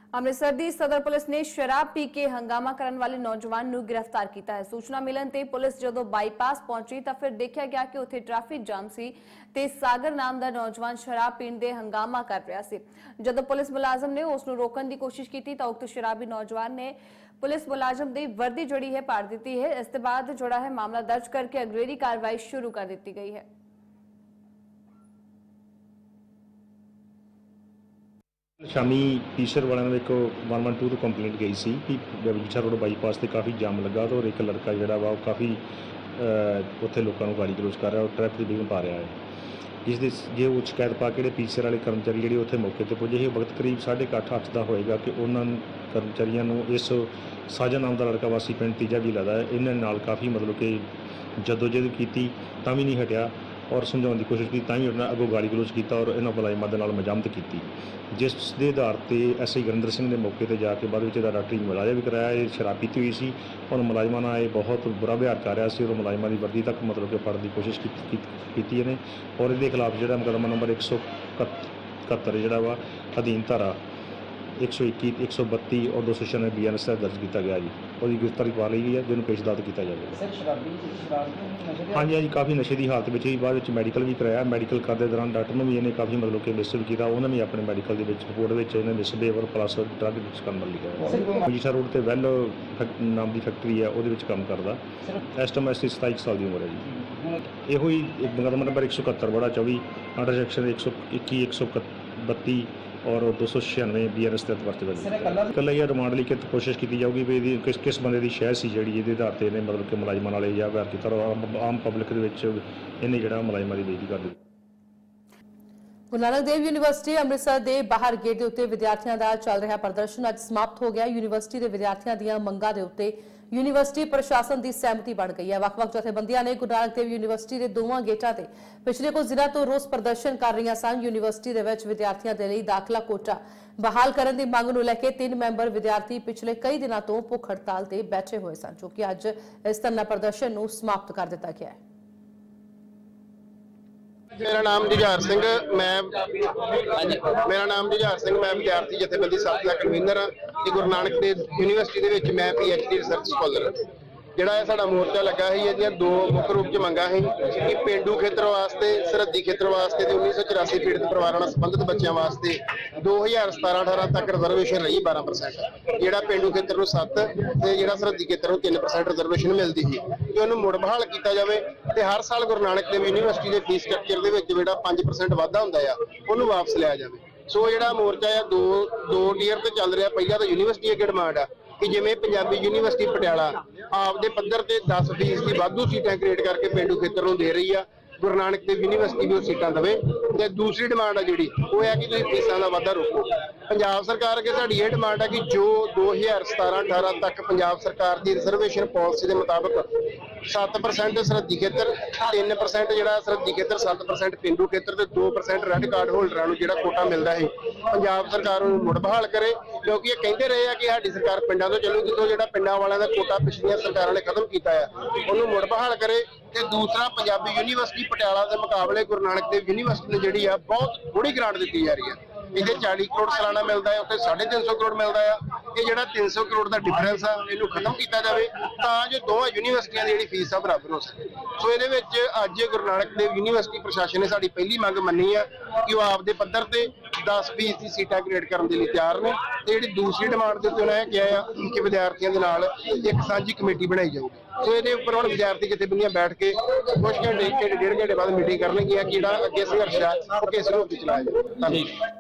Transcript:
अमृतसर दी सदर पुलिस ने शराब पी के हंगामा करने वाले नौजवान नूं गिरफ्तार किया है। सूचना मिलन ते पुलिस जदों बाईपास पहुंची तो फिर देखा गया कि उत्थे ट्रैफिक जाम सी ते सागर नाम दा नौजवान शराब पीण दे हंगामा कर रहा सी। जदों पुलिस मुलाजम ने उसनूं रोकण दी कोशिश की तो उक्त शराबी नौजवान ने पुलिस मुलाजम दी वर्दी जोड़ी है पाड़ दी है। इसके बाद जोड़ा है मामला दर्ज करके अगलेरी कार्रवाई शुरू कर दी गई है। शामी पीसर वाले ने एक 112 तो कंप्लेंट गई सी कि विछा रोड बाईपास से काफ़ी जाम लगा तो एक लड़का जोड़ा वा काफ़ी उत्थे लोगों को गाड़ी गलोच कर रहा और ट्रैफिक बिघन पा रहा है। जिस जे वो शिकायत पा के पीसर वाले कर्मचारी जी उत्थे मौके पर पुजे वक्त करीब 8:30 का होएगा कि उन्होंने कर्मचारियों इस साजा नाम का लड़का वासी पिंड तीजा भी लगता है इन्होंने काफ़ी मतलब कि जदोजहद की तां भी नहीं हटिया और समझाने की कोशिश की तां अगों गाली गलोच किया और इन्होंने मुलाजमान के नाल मजामत की जिस दे आधार पर SI गुरिंदर सिंह ने मौके पर जाके बाद डॉक्टरी मुलाजा भी कराया। ये शराब पीती हुई सी और मुलाजमान आए बहुत बुरा व्यवहार कर रहा है और मुलाजमान की वर्दी तक मतलब कि फड़न की कोशिश की इन्हें और ये खिलाफ जो मुकदमा नंबर 171 जोड़ा वा अधीन धारा 121, 132 और 296 BNS दर्ज किया गया जी और गिरफ्तारी पा ली गई है जिन्होंने पेश अदालत किया जाएगा। हाँ जी काफ़ी नशे की हालत में बाद मैडिकल भी कराया। मैडिकल करते दौरान डॉक्टर ने भी इन्हें काफ़ी मतलब कि मिसबिहेव किया उन्होंने भी अपने मैडिकल के रिपोर्ट में इन्हें मिसबिहेव प्लस ड्रग मिक्स करने लिखा। विछा रोड पर वैल नाम की फैक्ट्री है वो काम करता। इस टाइम 27 साल की उम्र है जी। यो ही मुकदमा नंबर 171 बड़ा 24 अंडर सैक्शन 121, 132 और 296 BNS तहत वर्ते दर्ज कल यह रिमांड लेके कोशिश की जाऊगी भी किस बंदे की शह सी जी ये आधार पर इन्हें मतलब कि मुलाजमान वाले या व्यवहार किया और आम पब्लिक इन्हें जो मुलाजमान की बेइज्जती कर दी। गुरु नानक देव यूनिवर्सिटी अमृतसर के बाहर गेट के उत्ते विद्यार्थियों का चल रहा प्रदर्शन अज समाप्त हो गया। यूनिवर्सिटी के विद्यार्थियों दी मंगां दे उत्ते यूनिवर्सिटी प्रशासन की सहमति बन गई है। वख-वख जथेबंदियां ने गुरु नानक देव यूनिवर्सिटी के दोवां गेटां ते पिछले कुछ दिनों तो रोस प्रदर्शन कर रही सन। यूनिवर्सिटी दे विच विद्यार्थियों के लिए दाखला कोटा बहाल करने की मांग नूं लैके 3 मैंबर विद्यार्थी पिछले कई दिनों तो भुख हड़ताल से बैठे हुए सन जो कि अज इस धरना प्रदर्शन नूं समाप्त कर दिता गया है। मेरा नाम जुझार सिंह मैं विद्यार्थी जथेबंदी साथ का कन्वीनर हाँ। गुरु नानक देव यूनिवर्सिटी के मैं PhD रिसर्च स्कॉलर जोड़ा है साडा मोर्चा लगा है। ये दो मुख्य रूप च मंगा है कि पेंडू खेत्र वास्ते सरहदी खेत्र वास्ते 1984 पीड़ित परिवारों नाल संबंधित बच्चों वास्ते 2017-18 तक रिजर्वेशन रही 12%। जोड़ा पेंडू खेत्र को 7 ते जोड़ा सरहदी खेत्र को 3% रिजर्वेशन मिलती थी कि उन्होंने मुड़ बहाल किया जाए तो हर साल गुरु नानक देव यूनिवर्सिटी के फीस स्ट्रक्चर के जो 5% वाधा होंदा है उन्होंने वापस लिया जाए। सो जो मोर्चा है दो टीयर से चल रहा। पहला तो यूनिवर्सिटी अगे डिमांड है कि जिवें पंजाबी यूनिवर्सिटी पटियाला आपदे पद्धर ते 10% की वाधू सीटां क्रिएट करके पेंडू खेत्र नूं दे रही है गुरु नानक देव यूनिवर्सिटी भी सीटां देवे ते दूसरी डिमांड है जिहड़ी वो है कि तुसीं फीसां दा वाधा रोको। पंजाब सरकार अगे साडी ये डिमांड है कि जो 2017-18 तक पंजाब सरकार की रिजर्वेशन पॉलिसी के मुताबिक 7% सरहदी खेत्र 3% जोड़ा सरहदी खेत्र 7% पेंडू खेत्र ते 2% रेड कार्ड होल्डरां नूं जिहड़ा कोटा मिलता है पंजाब सरकार नूं मुड़ बहाल करे क्योंकि ये कहते रहे हैं कि साडी सरकार पिंडां तों चलूगी तो जिहड़ा पिंडां वालियां दा कोटा पिछलियां सरकारां ने खत्म किया है उन्होंने मुड़ बहाल करे। ते दूसरा पंजाबी यूनिवर्सिटी पटियाला के मुकाबले गुरु नानक देव यूनिवर्सिटी ने जिहड़ी बहुत थोड़ी ग्रांट दी जा रही है। इसे 40 करोड़ सालाना मिलता है उत्थे 350 करोड़ मिलता है। ये जो 300 करोड़ का डिफरेंस है इनू खत्म किया जाए ताकि दोवां यूनिवर्सिटियां की फीस है बराबर हो सके। सो ये अज गुरु नानक देव यूनिवर्सिटी प्रशासन ने साडी पहली मंग मनी है कि वह आपदे पद्धर से 10% की सीटां क्रिएट करने के लिए तैयार ने। जी दूसरी डिमांड के उन्होंने कहा कि विद्यार्थियों के नाल एक साझी कमेटी बनाई जाऊगी। सो ये उपर हम विद्यार्थी जथेबंदियां बैठ के कुछ घंटे 1.5 घंटे बाद मीटिंग करनगियां कि अगे संघर्ष है वो किस रूप में चलाया जाए।